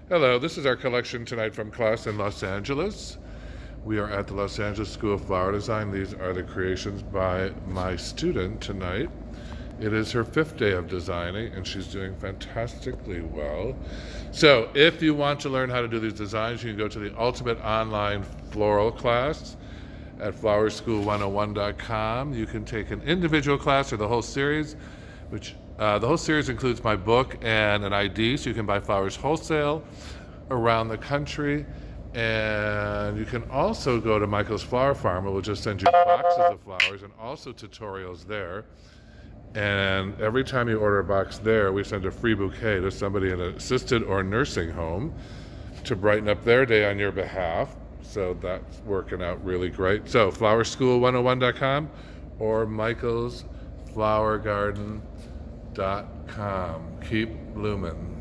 Hello, this is our collection tonight from class in Los Angeles. We are at the Los Angeles School of Flower Design. These are the creations by my student tonight. It is her 5th day of designing and she's doing fantastically well. So if you want to learn how to do these designs, you can go to the Ultimate Online Floral class at flowerschool101.com. You can take an individual class or the whole series, which the whole series includes my book and an ID, so you can buy flowers wholesale around the country. And you can also go to Michael's Flower Farm. It will just send you boxes of flowers and also tutorials there. And every time you order a box there, we send a free bouquet to somebody in an assisted or nursing home to brighten up their day on your behalf. So that's working out really great. So flowerschool101.com or michaelsflowergarden.com. Keep blooming.